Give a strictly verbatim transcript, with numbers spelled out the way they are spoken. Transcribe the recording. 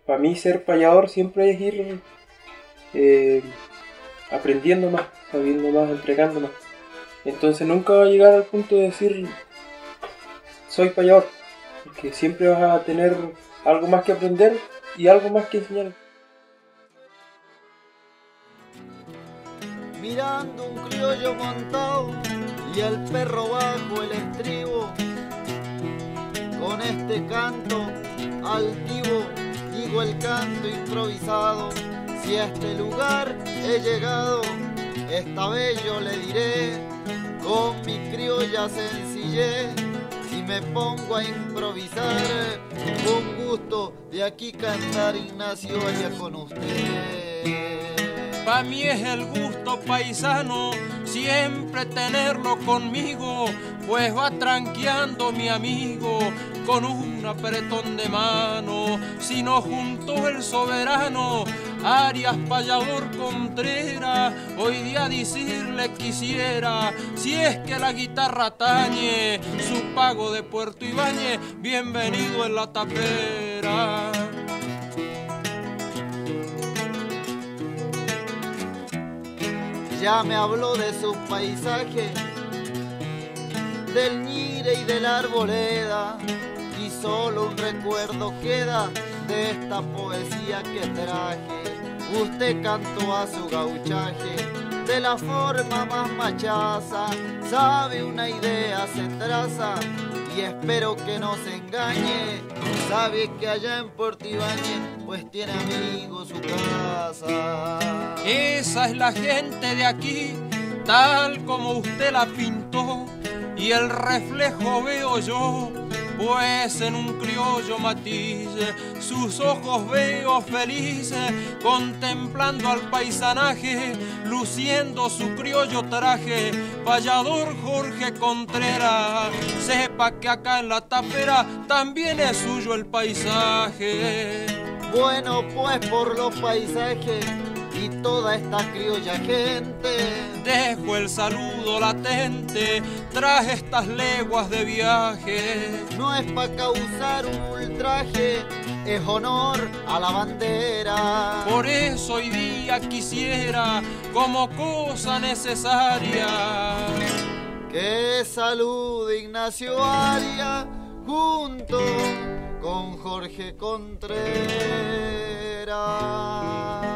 para mí ser payador siempre es ir eh, aprendiendo más, sabiendo más, entregando más. Entonces nunca va a llegar al punto de decir soy payador, porque siempre vas a tener algo más que aprender y algo más que enseñar. Mirando un criollo montado y el perro bajo el estribo, con este canto altivo digo el canto improvisado. Si a este lugar he llegado, esta vez yo le diré con mi criolla sencillez. Si me pongo a improvisar, con gusto de aquí cantar Ignacio allá con usted. Pa' mí es el gusto paisano siempre tenerlo conmigo, pues va tranqueando mi amigo con un apretón de mano. Si no juntó el soberano Arias Payador Contreras, hoy día decirle quisiera, si es que la guitarra tañe su pago de Puerto Ibáñez, bienvenido en la tapera. Ya me habló de su paisaje, del Ñire y de la arboleda, y solo un recuerdo queda de esta poesía que traje. Usted cantó a su gauchaje de la forma más machaza, sabe una idea se traza y espero que no se engañe. Sabe que allá en Puerto Ibáñez pues tiene amigos su casa. Esa es la gente de aquí, tal como usted la pintó, y el reflejo veo yo, pues en un criollo matiz, sus ojos veo felices, contemplando al paisanaje, luciendo su criollo traje. Payador Jorge Contreras, sepa que acá en la tapera también es suyo el paisaje. Bueno, pues por los paisajes y toda esta criolla gente, dejo el saludo latente tras estas leguas de viaje. No es pa' causar un ultraje, es honor a la bandera. Por eso hoy día quisiera, como cosa necesaria, que salude Ignacio Arias junto con Jorge Contreras.